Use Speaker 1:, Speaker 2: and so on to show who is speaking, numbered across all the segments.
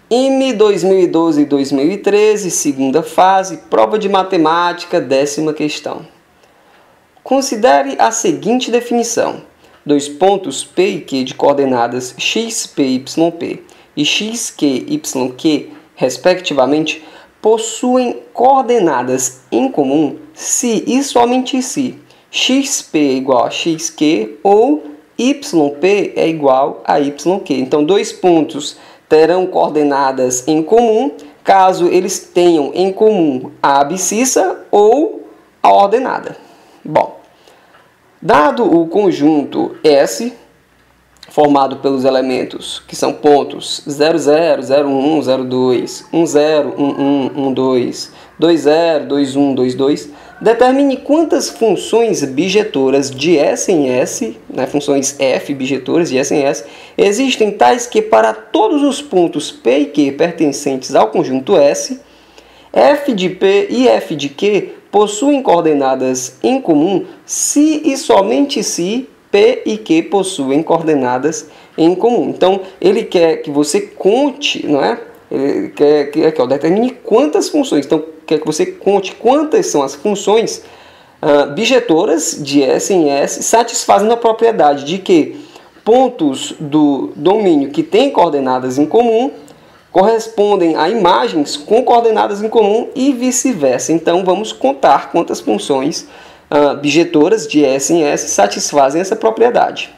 Speaker 1: IME 2012 e 2013, segunda fase, prova de matemática, 10ª questão. Considere a seguinte definição. Dois pontos P e Q de coordenadas x, p, y, p e x, q, y, q, respectivamente, possuem coordenadas em comum se e somente se xp é igual a xq ou yp é igual a yq. Então, dois pontos terão coordenadas em comum caso eles tenham em comum a abscissa ou a ordenada. Bom, dado o conjunto S, formado pelos elementos que são pontos 0, 0, 0, 1, 0, 2, 1, 0, 1, 1, 1, 2, 2, 0, 2, 1, 2, 2, determine quantas funções bijetoras de S em S, né, funções f bijetoras de S em S, existem tais que para todos os pontos P e Q pertencentes ao conjunto S, f de P e f de Q possuem coordenadas em comum se e somente se P e Q possuem coordenadas em comum. Então, ele quer que você conte, não é? Ele quer que determine quantas funções. Então, quer que você conte quantas são as funções bijetoras de S em S, satisfazendo a propriedade de que pontos do domínio que têm coordenadas em comum correspondem a imagens com coordenadas em comum e vice-versa. Então, vamos contar quantas funções bijetoras de S em S satisfazem essa propriedade.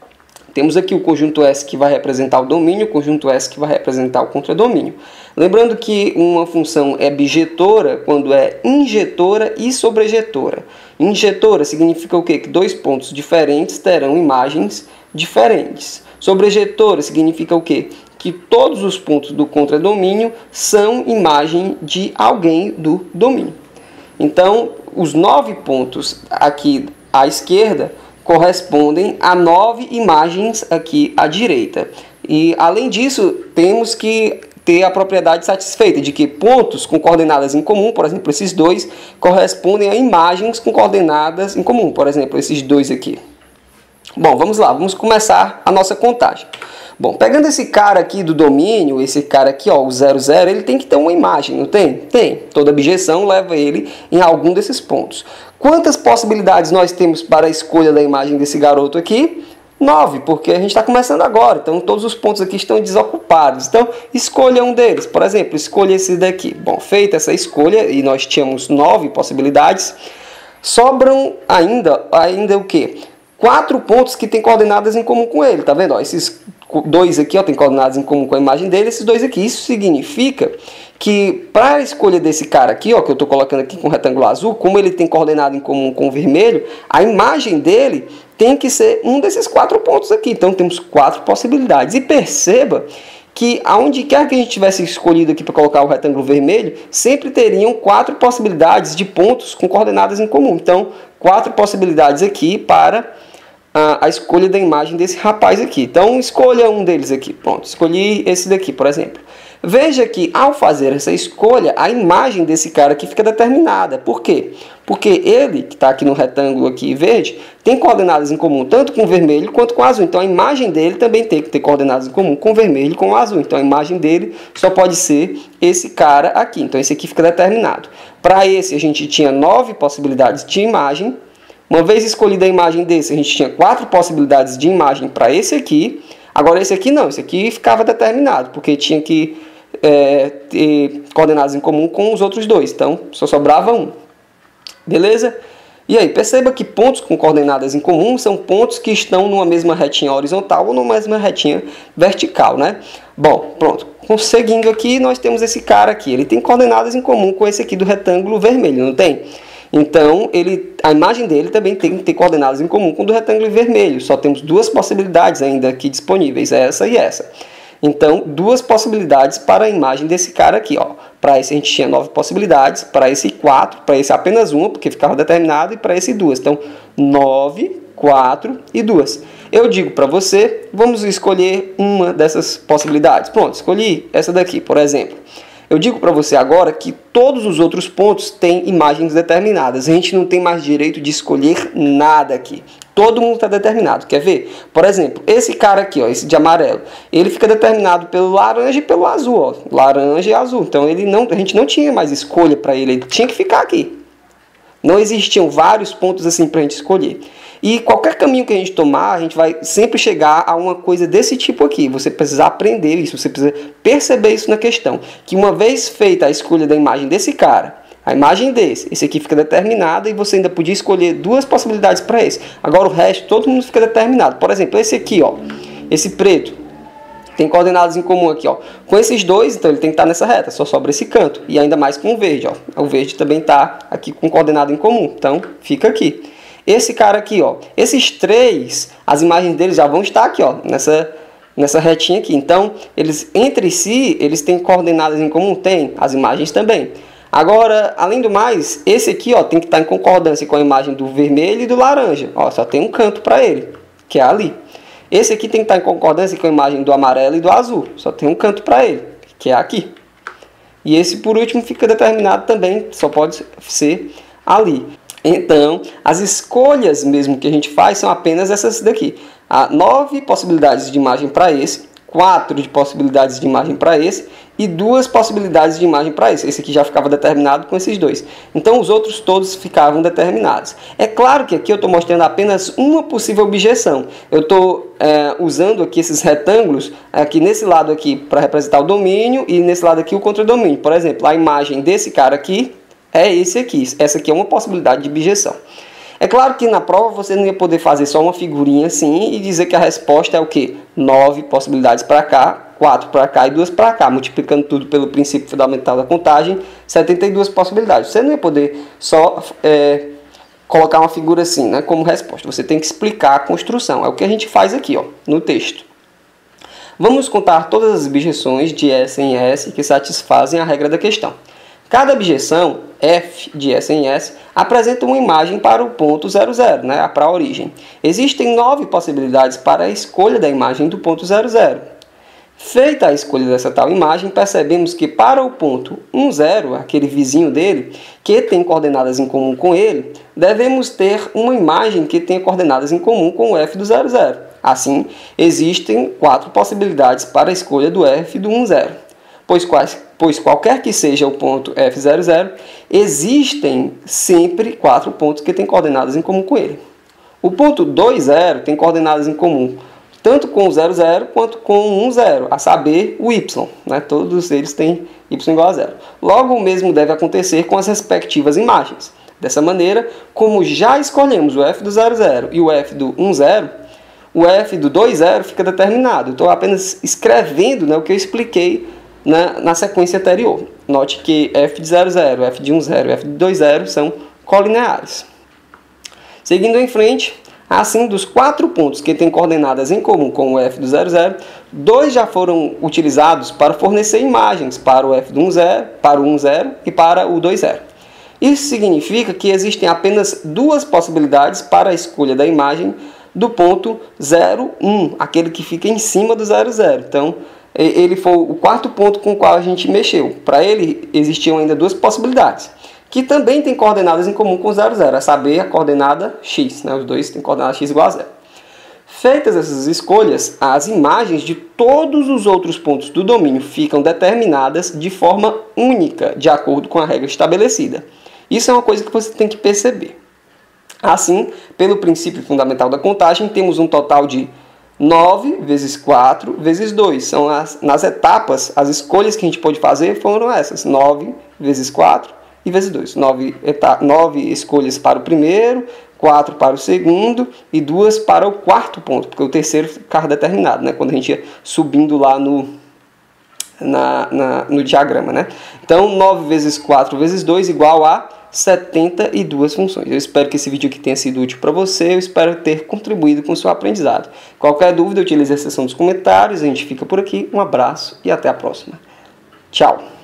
Speaker 1: Temos aqui o conjunto S que vai representar o domínio, o conjunto S que vai representar o contradomínio. Lembrando que uma função é bijetora quando é injetora e sobrejetora. Injetora significa o quê? Que dois pontos diferentes terão imagens diferentes. Sobrejetora significa o quê? Que todos os pontos do contradomínio são imagem de alguém do domínio. Então, os 9 pontos aqui à esquerda correspondem a 9 imagens aqui à direita. E, além disso, temos que ter a propriedade satisfeita de que pontos com coordenadas em comum, por exemplo, esses dois, correspondem a imagens com coordenadas em comum, por exemplo, esses dois aqui. Bom, vamos lá, vamos começar a nossa contagem. Bom, pegando esse cara aqui do domínio, esse cara aqui, ó, o 0, 0, ele tem que ter uma imagem, não tem? Tem. Toda objeção leva ele em algum desses pontos. Quantas possibilidades nós temos para a escolha da imagem desse garoto aqui? 9, porque a gente está começando agora, então todos os pontos aqui estão desocupados. Então, escolha um deles. Por exemplo, escolha esse daqui. Bom, feita essa escolha, e nós tínhamos 9 possibilidades, sobram ainda o quê? 4 pontos que têm coordenadas em comum com ele, tá vendo? Ó, esses dois aqui, ó, tem coordenadas em comum com a imagem dele, esses dois aqui. Isso significa que para a escolha desse cara aqui, ó, que eu estou colocando aqui com retângulo azul, como ele tem coordenada em comum com o vermelho, a imagem dele tem que ser um desses 4 pontos aqui. Então temos 4 possibilidades. E perceba que aonde quer que a gente tivesse escolhido aqui para colocar o retângulo vermelho, sempre teriam 4 possibilidades de pontos com coordenadas em comum. Então, 4 possibilidades aqui para a escolha da imagem desse rapaz aqui. Então, escolha um deles aqui. Pronto, escolhi esse daqui, por exemplo. Veja que, ao fazer essa escolha, a imagem desse cara aqui fica determinada. Por quê? Porque ele, que está aqui no retângulo aqui verde, tem coordenadas em comum tanto com o vermelho quanto com o azul. Então, a imagem dele também tem que ter coordenadas em comum com o vermelho e com o azul. Então, a imagem dele só pode ser esse cara aqui. Então, esse aqui fica determinado. Para esse, a gente tinha 9 possibilidades de imagem. Uma vez escolhida a imagem desse, a gente tinha 4 possibilidades de imagem para esse aqui. Agora, esse aqui não. Esse aqui ficava determinado, porque tinha que ter coordenadas em comum com os outros dois. Então, só sobrava um. Beleza? E aí, perceba que pontos com coordenadas em comum são pontos que estão numa mesma retinha horizontal ou numa mesma retinha vertical, né? Bom, pronto. Seguindo aqui, nós temos esse cara aqui. Ele tem coordenadas em comum com esse aqui do retângulo vermelho, não tem? Então, a imagem dele também tem que ter coordenadas em comum com o do retângulo vermelho. Só temos 2 possibilidades ainda aqui disponíveis, essa e essa. Então, 2 possibilidades para a imagem desse cara aqui, ó. Para esse a gente tinha 9 possibilidades, para esse 4, para esse apenas 1, porque ficava determinado, e para esse 2. Então, 9, 4 e 2. Eu digo para você, vamos escolher uma dessas possibilidades. Pronto, escolhi essa daqui, por exemplo. Eu digo para você agora que todos os outros pontos têm imagens determinadas. A gente não tem mais direito de escolher nada aqui. Todo mundo está determinado. Quer ver? Por exemplo, esse cara aqui, ó, esse de amarelo, ele fica determinado pelo laranja e pelo azul. Ó, laranja e azul. Então a gente não tinha mais escolha para ele. Ele tinha que ficar aqui. Não existiam vários pontos assim para a gente escolher. E qualquer caminho que a gente tomar, a gente vai sempre chegar a uma coisa desse tipo aqui. Você precisa aprender isso, você precisa perceber isso na questão. Que uma vez feita a escolha da imagem desse cara, a imagem desse, esse aqui fica determinado e você ainda podia escolher duas possibilidades para esse. Agora o resto, todo mundo fica determinado. Por exemplo, esse aqui, ó, esse preto, tem coordenadas em comum aqui, ó. Com esses dois, então ele tem que estar nessa reta, só sobra esse canto. E ainda mais com o verde, ó. O verde também está aqui com coordenada em comum, então fica aqui. Esse cara aqui, ó, esses três, as imagens deles já vão estar aqui, ó, nessa retinha aqui. Então, eles entre si, eles têm coordenadas em comum? Tem, as imagens também. Agora, além do mais, esse aqui, ó, tem que estar em concordância com a imagem do vermelho e do laranja. Ó, só tem um canto para ele, que é ali. Esse aqui tem que estar em concordância com a imagem do amarelo e do azul. Só tem um canto para ele, que é aqui. E esse, por último, fica determinado também, só pode ser ali. Então, as escolhas mesmo que a gente faz são apenas essas daqui. Há 9 possibilidades de imagem para esse, 4 de possibilidades de imagem para esse e 2 possibilidades de imagem para esse. Esse aqui já ficava determinado com esses dois. Então, os outros todos ficavam determinados. É claro que aqui eu estou mostrando apenas uma possível objeção. Eu estou usando aqui esses retângulos, aqui nesse lado aqui para representar o domínio e nesse lado aqui o contradomínio. Por exemplo, a imagem desse cara aqui é esse aqui. Essa aqui é uma possibilidade de objeção. É claro que na prova você não ia poder fazer só uma figurinha assim e dizer que a resposta é o quê? 9 possibilidades para cá, 4 para cá e 2 para cá. Multiplicando tudo pelo princípio fundamental da contagem, 72 possibilidades. Você não ia poder só colocar uma figura assim, né, como resposta. Você tem que explicar a construção. É o que a gente faz aqui, ó, no texto. Vamos contar todas as objeções de S em S que satisfazem a regra da questão. Cada objeção, f de S em S, apresenta uma imagem para o ponto 00, né, para a origem. Existem 9 possibilidades para a escolha da imagem do ponto 00. Feita a escolha dessa tal imagem, percebemos que para o ponto 10, aquele vizinho dele, que tem coordenadas em comum com ele, devemos ter uma imagem que tenha coordenadas em comum com o f do 00. Assim, existem 4 possibilidades para a escolha do f do 10. Pois qualquer que seja o ponto F00, existem sempre 4 pontos que têm coordenadas em comum com ele. O ponto 20 tem coordenadas em comum tanto com o 00 quanto com o 10, a saber, o y. Né? Todos eles têm y igual a 0. Logo, o mesmo deve acontecer com as respectivas imagens. Dessa maneira, como já escolhemos o f do 00 e o f do 10, o f do 20 fica determinado. Estou apenas escrevendo, né, o que eu expliquei na sequência anterior. Note que f de 00, f de 10 e f de 20 são colineares. Seguindo em frente, assim, dos 4 pontos que têm coordenadas em comum com o f do 00, 2 já foram utilizados para fornecer imagens para o f do 10, para o 10 e para o 20. Isso significa que existem apenas 2 possibilidades para a escolha da imagem do ponto 01, aquele que fica em cima do 00. Então, ele foi o 4º ponto com o qual a gente mexeu. Para ele, existiam ainda 2 possibilidades, que também têm coordenadas em comum com o 00, a saber, a coordenada x. Né? Os dois têm coordenada x igual a 0. Feitas essas escolhas, as imagens de todos os outros pontos do domínio ficam determinadas de forma única, de acordo com a regra estabelecida. Isso é uma coisa que você tem que perceber. Assim, pelo princípio fundamental da contagem, temos um total de 9 vezes 4 vezes 2. São nas etapas, as escolhas que a gente pôde fazer foram essas. 9 vezes 4 e vezes 2. 9 escolhas para o primeiro, 4 para o segundo e 2 para o 4º ponto, porque o terceiro ficava determinado, né, quando a gente ia subindo lá no diagrama. Né? Então, 9 vezes 4 vezes 2 igual a 72 funções. Eu espero que esse vídeo aqui tenha sido útil para você. Eu espero ter contribuído com o seu aprendizado. Qualquer dúvida, utilize a seção dos comentários. A gente fica por aqui. Um abraço e até a próxima. Tchau!